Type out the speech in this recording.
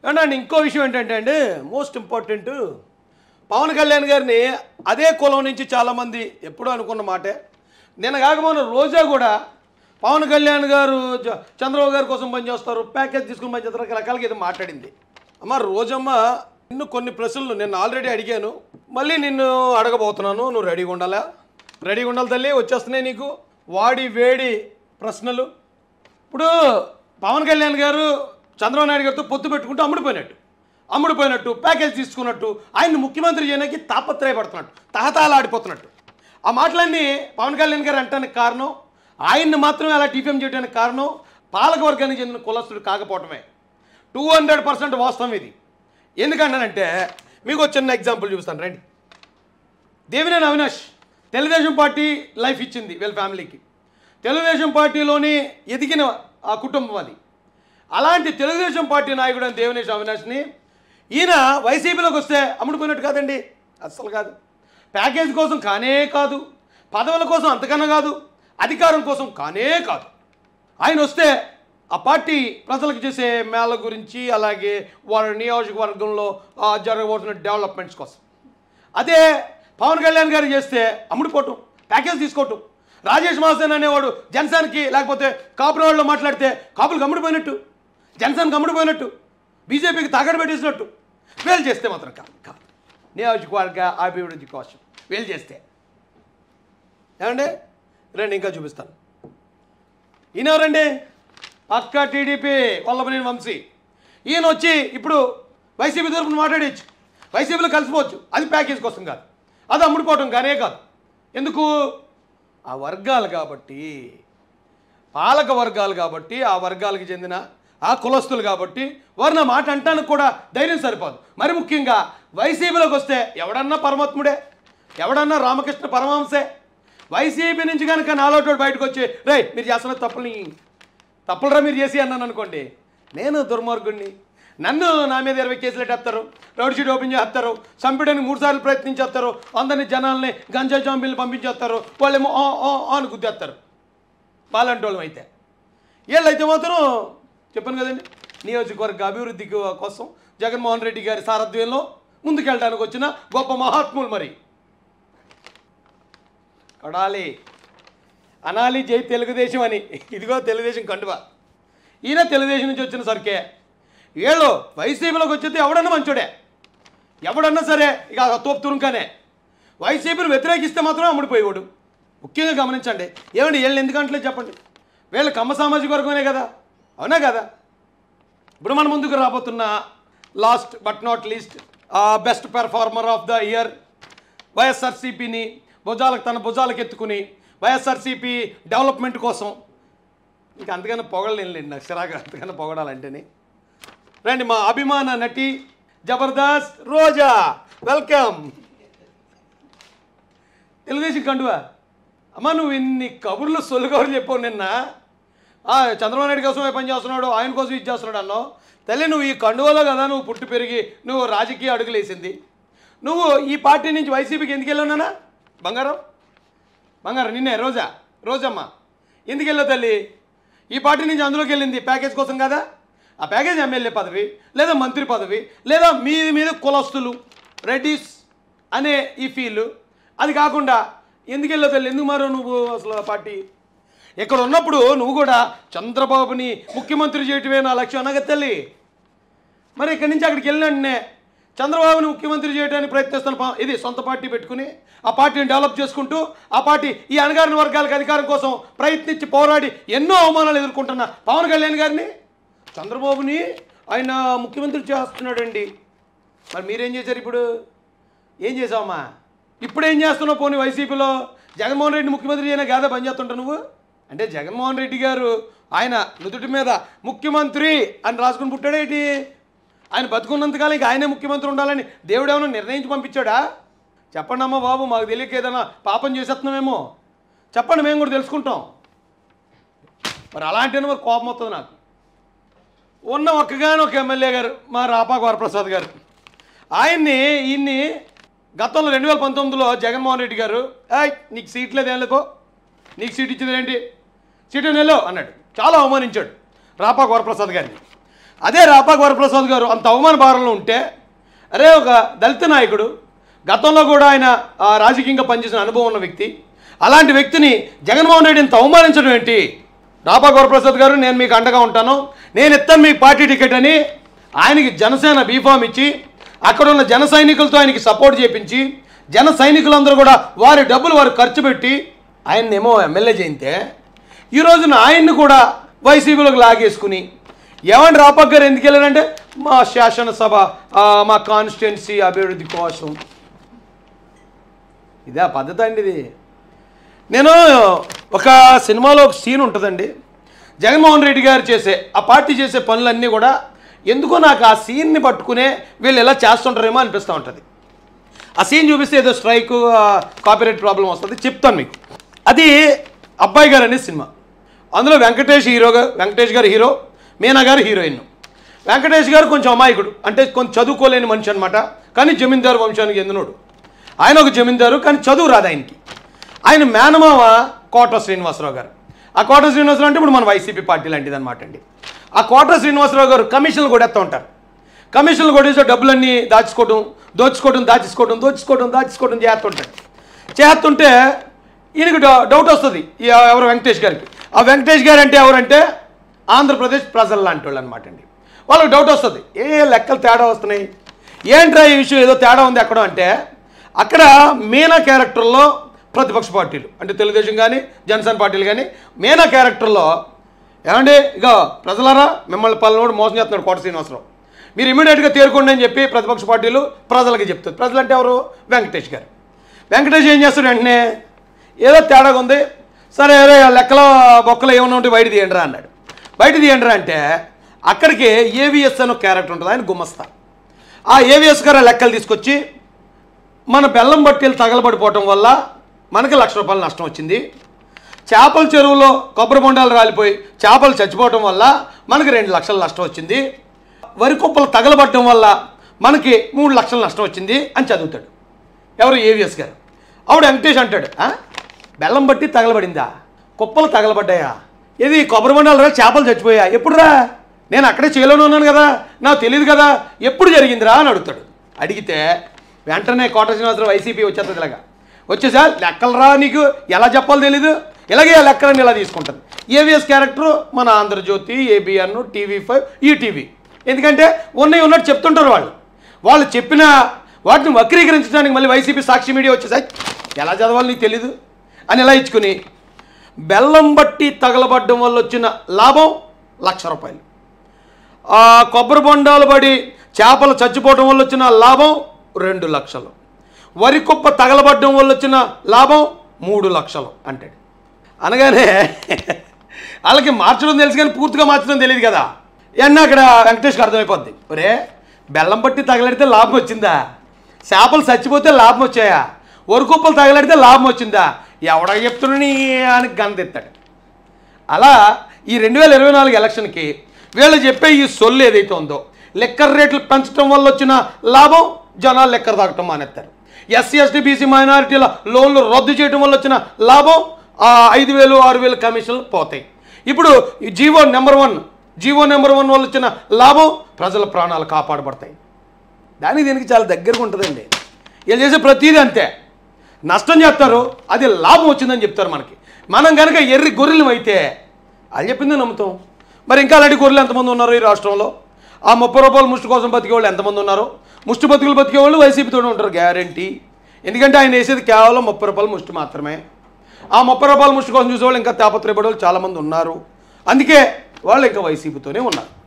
అండి ఇంకో విషయం ఏంటంటే అండి మోస్ట్ ఇంపార్టెంట్ పవన్ కళ్యాణ్ గారిని అదే కులం నుంచి చాలామంది ఎప్పుడూ అనుకున్న మాటే నేను కాకపోయినా రోజా కూడా పవన్ కళ్యాణ్ గారు చంద్రబాబు గారి కోసం పనిచేస్తారు ప్యాకేజ్ తీసుకుని పనిచేస్తారు రకరకాలుగా ఇది మాట్లాడింది. అమ్మ రోజమ్మ నిన్ను కొన్ని ప్రశ్నలు నేను ఆల్రెడీ అడిగాను, మళ్ళీ నిన్ను అడగబోతున్నాను. నువ్వు రెడీగా ఉండాలా? రెడీగా ఉండాలి తల్లి, వచ్చేస్తున్నాయి నీకు వాడి వేడి ప్రశ్నలు. ఇప్పుడు పవన్ కళ్యాణ్ గారు చంద్రబాబు నాయుడు గారితో పొత్తు పెట్టుకుంటూ అమ్ముడుపోయినట్టు ప్యాకేజ్ తీసుకున్నట్టు ఆయన్ని ముఖ్యమంత్రి చేయడానికి తాపత్రయపడుతున్నట్టు తహతాలాడిపోతున్నట్టు ఆ మాటలన్నీ పవన్ కళ్యాణ్ గారు అంటానికి కారణం, ఆయన్ని మాత్రమే అలా టీపీఎం చేయడానికి కారణం పాలకవర్గానికి చెందిన కులస్తుడు కాకపోవటమే. 200% వాస్తవం ఇది. ఎందుకంటానంటే మీకు చిన్న ఎగ్జాంపుల్ చూపిస్తాను రండి. దేవినేని అవినాష్ తెలుగుదేశం పార్టీ లైఫ్ ఇచ్చింది వీళ్ళ ఫ్యామిలీకి. తెలుగుదేశం పార్టీలోని ఎదిగిన ఆ కుటుంబం అది. అలాంటి తెలుగుదేశం పార్టీ నాయకుడు అని దేవినేని అవినాష్ని ఈయన వైసీపీలోకి వస్తే అమ్ముడుపోయినట్టు కాదండి, అస్సలు కాదు. ప్యాకేజ్ కోసం కానే కాదు, పదవుల కోసం అంతకన్నా కాదు, అధికారం కోసం కానే కాదు. ఆయన వస్తే ఆ పార్టీ ప్రజలకు చేసే మేళ గురించి అలాగే వారి నియోజకవర్గంలో జరగబోతున్న డెవలప్మెంట్స్ కోసం. అదే పవన్ కళ్యాణ్ గారు చేస్తే అమ్ముడుపోవటం, ప్యాకేజ్ తీసుకోవటం. రాజేష్ మహాసేన అనేవాడు జనసేనకి లేకపోతే కాపుల వాళ్ళు మాట్లాడితే కాపులకు అమ్ముడుపోయినట్టు, జనసేనకి అమ్ముడుపోయినట్టు, బీజేపీకి తాగడ పెట్టేసినట్టు. వీళ్ళు చేస్తే మాత్రం కాదు, నియోజకవర్గ అభివృద్ధి కోసం వీళ్ళు చేస్తే. ఏమండి రండి ఇంకా చూపిస్తాను. ఈయన ఎవరండి? పక్కా టీడీపీ వల్లభనేని వంశీ. ఈయన వచ్చి ఇప్పుడు వైసీపీ తరఫున మాట్లాడేయచ్చు, వైసీపీలో కలిసిపోవచ్చు. అది ప్యాకేజ్ కోసం కాదు, అది అమ్ముడుపోవటం కానే కాదు. ఎందుకు? ఆ వర్గాలు కాబట్టి, పాలక వర్గాలు కాబట్టి, ఆ వర్గాలకు చెందిన ఆ కులస్తులు కాబట్టి వారిని మాట అంటానికి కూడా ధైర్యం సరిపోదు. మరి ముఖ్యంగా వైసీపీలోకి వస్తే ఎవడన్నా పరమాత్ముడే, ఎవడన్నా రామకృష్ణ పరమహంసే. వైసీపీ నుంచి కనుక నాలోటోడు బయటకు వచ్చి రే మీరు చేస్తున్న తప్పులరా మీరు చేసి అన్నాను అనుకోండి, నేను దుర్మార్గుడిని, నన్ను నా మీద 20 కేసులు ఎట్టేస్తారు, రౌడ్ షీట్ ఓపెన్ చేస్తారు, చంపడానికి 3 సార్లు ప్రయత్నించేస్తారు, అందరినీ జనాల్ని గంజా జాంబీలు పంపించేస్తారు, వాళ్ళేమో అని గుద్దేస్తారు. పాలంటోళ్ళం అయితే వీళ్ళైతే మాత్రం చెప్పాను కదండి, నియోజకవర్గ అభివృద్ధి కోసం జగన్మోహన్ రెడ్డి గారి సారథ్యంలో ముందుకెళ్ళడానికి వచ్చిన గొప్ప మహాత్ములు. మరి కొడాలి అనాలి జై తెలుగుదేశం అని. ఇదిగో తెలుగుదేశం కండువా. ఈయన తెలుగుదేశం నుంచి వచ్చిన సరికే. వీళ్ళు వైసీపీలోకి వచ్చేది ఎవడన్నా మంచోడే, ఎవడన్నా సరే ఇక తోపు తురుంకానే. వైసీపీని వ్యతిరేకిస్తే మాత్రం అమ్ముడిపోయేవాడు. ముఖ్యంగా గమనించండి. ఏమండి వీళ్ళని ఎందుకంటలే చెప్పండి, వీళ్ళు కమ్మ సామాజిక వర్గమే కదా, అవునా కదా? ఇప్పుడు మన ముందుకు రాబోతున్న last but not least best performer of the year వైఎస్ఆర్సీపీని తన భుజాలకు ఎత్తుకుని వైఎస్ఆర్సీపీ డెవలప్మెంట్ కోసం ఇంకా అంతకన్నా పొగడలేండి, నాకు చిరాకు అంతకన్నా పొగడాలంటేనే. రండి మా అభిమాన నటి జబర్దస్త్ రోజా, వెల్కమ్. తెలుగుదేశం కండువా. అమ్మ నువ్వు ఇన్ని కబుర్లు సొల్లు కబుర్లు చెప్పావు. నిన్న చంద్రబాబు నాయుడు కోసమే పని చేస్తున్నాడు, ఆయన కోసం ఇది చేస్తున్నాడు అన్నావు. తల్లి నువ్వు ఈ కండువాలో కదా నువ్వు పుట్టి పెరిగి నువ్వు రాజకీయ అడుగులేసింది. నువ్వు ఈ పార్టీ నుంచి వైసీపీకి ఎందుకు వెళ్ళావునా? బంగారం నిన్నే రోజమ్మ ఎందుకు వెళ్ళావు తల్లి? ఈ పార్టీ నుంచి అందులోకి వెళ్ళింది ప్యాకేజ్ కోసం కదా. ఆ ప్యాకేజ్ ఎమ్మెల్యే పదవి లేదా మంత్రి పదవి లేదా మీద కులస్తులు రెడ్డిస్ అనే ఈ ఫీల్. అది కాకుండా ఎందుకు వెళ్ళావు తల్లి? ఎందుకు మారో నువ్వు అసలు ఆ పార్టీ? ఇక్కడ ఉన్నప్పుడు నువ్వు కూడా చంద్రబాబుని ముఖ్యమంత్రి చేయటమే నా లక్ష్యం అన్నగా తల్లి. మరి ఇక్కడి నుంచి అక్కడికి వెళ్ళినన్నే చంద్రబాబుని ముఖ్యమంత్రి చేయడానికి ప్రయత్నిస్తున్న ఇది సొంత పార్టీ పెట్టుకుని ఆ పార్టీని డెవలప్ చేసుకుంటూ ఆ పార్టీ ఈ అణగారిన వర్గాలకు అధికారం కోసం ప్రయత్నించి పోరాడి ఎన్నో అవమానాలు ఎదుర్కొంటున్న పవన్ కళ్యాణ్ గారిని చంద్రబాబుని ఆయన ముఖ్యమంత్రి చేస్తున్నాడండి. మరి మీరేం చేశారు? ఇప్పుడు ఏం చేసావమ్మా? ఇప్పుడు ఏం చేస్తున్నావు? పోనీ వైసీపీలో జగన్మోహన్ రెడ్డిని ముఖ్యమంత్రి చేయనా కాదా పని చేస్తుంటావు నువ్వు? అంటే జగన్మోహన్ రెడ్డి గారు ఆయన నుదుటి మీద ముఖ్యమంత్రి అని రాసుకుని పుట్టాడేంటి? ఆయన బతుకున్నంతకాలం ఇక ఆయనే ముఖ్యమంత్రి ఉండాలని దేవుడు ఏమైనా నిర్ణయించి పంపించాడా? చెప్పండి అమ్మ బాబు, మాకు తెలియక ఏదైనా పాపం చేసేస్తున్నామేమో చెప్పండి, మేము కూడా తెలుసుకుంటాం. మరి అలాంటినే మరి కోపం వస్తుంది నాకు. ఉన్న ఒక్కగానొక ఎమ్మెల్యే గారు మా రాపాక వరప్రసాద్ గారు, ఈయన్ని గతంలో 2019లో జగన్మోహన్ రెడ్డి గారు నీకు సీట్ లేదు ఏం లేదు, నీకు సీట్ ఇచ్చింది ఏంటి, సీటు నెల్లో అన్నాడు. చాలా అవమానించాడు రాపాక వరప్రసాద్ గారిని. అదే రాపాక వరప్రసాద్ గారు అంత అవమాన భారంలో ఉంటే, అరే ఒక దళిత నాయకుడు, గతంలో కూడా ఆయన రాజకీయంగా పనిచేసిన అనుభవం ఉన్న వ్యక్తి, అలాంటి వ్యక్తిని జగన్మోహన్ రెడ్డి ఇంత అవమానించడం ఏంటి? రాపాక వరప్రసాద్ గారు, నేను మీకు అండగా ఉంటాను, నేను ఇస్తాను మీకు పార్టీ టికెట్ అని ఆయనకి జనసేన బీఫామ్ ఇచ్చి, అక్కడ ఉన్న జన సైనికులతో ఆయనకి సపోర్ట్ చేయించి, జన సైనికులందరూ కూడా వారి డబ్బులు వారు ఖర్చు పెట్టి ఆయన్నేమో ఎమ్మెల్యే చేయితే, ఈ రోజున ఆయన్ని కూడా వైసీపీలోకి లాగేసుకుని, ఏమంటే రాపాక గారు ఎందుకు వెళ్ళారంటే మా శాసనసభ మా కాన్స్టిట్యున్సీ అభివృద్ధి కోసం. ఇదే ఆ పద్ధతి అండి ఇది. నేను ఒక సినిమాలో ఒక సీన్ ఉంటుందండి, జగన్మోహన్ రెడ్డి గారు చేసే ఆ పార్టీ చేసే పనులన్నీ కూడా ఎందుకో నాకు ఆ సీన్ని పట్టుకునే వీళ్ళు ఎలా చేస్తుంటారేమో అనిపిస్తూ ఉంటుంది. ఆ సీన్ చూపిస్తే ఏదో స్ట్రైక్ కాపీరైట్ ప్రాబ్లం వస్తుంది, చెప్తాను మీకు. అది అబ్బాయి గారు అనే సినిమా. అందులో వెంకటేష్ గారు హీరో, మీనా గారు హీరోయిన్. వెంకటేష్ గారు కొంచెం అమాయకుడు, అంటే కొంచెం చదువుకోలేని మనిషి అనమాట, కానీ జమీందారు వంశానికి చెందినోడు. ఆయన ఒక జమీందారు, కానీ చదువు రాదు ఆయనకి. ఆయన మేనమామ కోట శ్రీనివాసరావు గారు. ఆ కోట శ్రీనివాసరావు అంటే ఇప్పుడు మన వైసీపీ పార్టీ లాంటిది అనమాట అండి. ఆ కోట శ్రీనివాసరావు గారు కమిషన్లు కొడేస్తూ ఉంటారు. కమిషన్లు కొట్టేసే డబ్బులన్నీ దోచుకోవడం చేస్తుంటాడు. చేస్తుంటే ఈయనకు డౌట్ వస్తుంది, ఎవరు వెంకటేష్ గారికి. ఆ వెంకటేష్ గారు అంటే ఎవరంటే ఆంధ్రప్రదేశ్ ప్రజలు లాంటి వాళ్ళు అనమాట అండి. వాళ్ళకి డౌట్ వస్తుంది, ఏ లెక్కలు తేడా వస్తున్నాయి, ఏంట్రా ఈ విషయం ఏదో తేడా ఉంది ఎక్కడ అంటే, అక్కడ మీనా క్యారెక్టర్లో ప్రతిపక్ష పార్టీలు అంటే తెలుగుదేశం కానీ జనసేన పార్టీలు కానీ మీనా క్యారెక్టర్లో ఏమండి ఇక ప్రజలారా మిమ్మల్ని పల్లెనోడు మోసం చేస్తున్నాడు కోట శ్రీనివాసరావు, మీరు ఇమీడియట్గా తేరుకోండి అని చెప్పి ప్రతిపక్ష పార్టీలు ప్రజలకి చెప్తారు. ప్రజలు అంటే ఎవరు? వెంకటేష్ గారు. వెంకటేష్ ఏం చేస్తాడు వెంటనే, ఏదో తేడాగా ఉంది, సరే లెక్కలో బొక్కలో ఏమన్నా ఉంటే బయట తీయండిరా అన్నాడు. బయట తీయండిరా అంటే అక్కడికి ఏవిఎస్ అని ఒక క్యారెక్టర్ ఉంటుంది, ఆయన గుమస్తా. ఆ ఏవిఎస్ గారు లెక్కలు తీసుకొచ్చి మన బెల్లం బట్టీలు తగలబడిపోవటం వల్ల మనకి ₹1,00,000 నష్టం వచ్చింది, చేపల చెరువులో కొబ్బరి బొండాలు రాలిపోయి చేపలు చచ్చిపోవటం వల్ల మనకి 2 లక్షల నష్టం వచ్చింది, వరి కుప్పలు తగలబడటం వల్ల మనకి 3 లక్షల నష్టం వచ్చింది అని చదువుతాడు ఎవరు? ఏవిఎస్ గారు. అప్పుడు వెంకటేష్ అంటాడు, బెల్లం బట్టి తగలబడిందా, కుప్పలు తగలబడ్డాయా, ఇది కొబ్బరి బొండాలు రా చేపలు చచ్చిపోయా, ఎప్పుడురా, నేను అక్కడే చేలోనే ఉన్నాను కదా, నాకు తెలియదు కదా, ఎప్పుడు జరిగిందిరా అని అడుగుతాడు. అడిగితే వెంటనే కోట శ్రీనివాసరావు వైసీపీ వచ్చేస్తుంది, ఇలాగా వచ్చేసా లెక్కలు రా, నీకు ఎలా చెప్పాలో తెలీదు, ఇలాగే లెక్కలని ఇలా తీసుకుంటుంది. ఏవిఎస్ క్యారెక్టరు మన ఆంధ్రజ్యోతి, ఏబిఎన్, TV5, ఈటీవీ. ఎందుకంటే ఉన్నట్టు చెప్తుంటారు వాళ్ళు చెప్పిన వాటిని వక్రీకరించడానికి మళ్ళీ వైసీపీ సాక్షి మీడియా వచ్చేసాయి, ఎలా చదవాలి నీకు తెలీదు అని ఇలా ఇచ్చుకుని, బెల్లం బట్టి తగలబడ్డం వల్ల వచ్చిన లాభం ₹1,00,000, కొబ్బరి బొండాలు పడి చేపలు చచ్చిపోవడం వల్ల వచ్చిన లాభం 2 లక్షలు, వరి కుప్ప తగలబడ్డం వల్ల వచ్చిన లాభం 3 లక్షలు అంటాడు. అనగానే వాళ్ళకి మార్చడం తెలుసు కానీ పూర్తిగా మార్చడం తెలియదు కదా. అన్న అక్కడ వెంకటేష్కి అర్థమైపోద్ది, ఒరే బెల్లం పట్టి తగలడితే లాభం వచ్చిందా, చేపలు చచ్చిపోతే లాభం వచ్చాయా, వరి కుప్పలు తగలడితే లాభం వచ్చిందా, ఎవడో చెప్తున్నా అని గంతెత్తాడు. అలా ఈ 2024 ఎలక్షన్కి వీళ్ళు చెప్పే ఈ సొల్లు ఏదైతే ఉందో, లిక్కర్ రేట్లు పెంచడం వల్ల వచ్చిన లాభం జనాలు లెక్కర్ తాగటం మానేస్తారు, ఎస్సీ ఎస్టీ బీసీ మైనారిటీల లోన్లు రద్దు చేయడం వల్ల వచ్చిన లాభం 5,000 6,000 కమిషన్లు పోతాయి. ఇప్పుడు జీవో నెంబర్ 1 వల్ల వచ్చిన లాభం ప్రజల ప్రాణాలు కాపాడబడతాయి. దీనికి చాలా దగ్గరగా ఉంటుందండి. వీళ్ళు చేసే ప్రతిదీ అంతే, నష్టం చేస్తారు, అది లాభం వచ్చిందని చెప్తారు మనకి. మనం కనుక ఎర్రి గొర్రెలు అయితే అది చెప్పింది నమ్ముతాం. మరి ఇంకా అలాంటి గొర్రెలు ఎంతమంది ఉన్నారు ఈ రాష్ట్రంలో? ఆ ₹30 ముష్టి కోసం బతికేవాళ్ళు ఎంతమంది ఉన్నారు? ముష్టి బతుకులు బతికేవాళ్ళు వైసీపీతోనే ఉంటారు గ్యారంటీ. ఎందుకంటే ఆయన వేసేది కేవలం ₹30 ముష్టి మాత్రమే. ఆ ₹30 ముష్టి కోసం చూసేవాళ్ళు ఇంకా తాపత్రయపడే వాళ్ళు చాలామంది ఉన్నారు. అందుకే వాళ్ళు ఇంకా వైసీపీతోనే ఉన్నారు.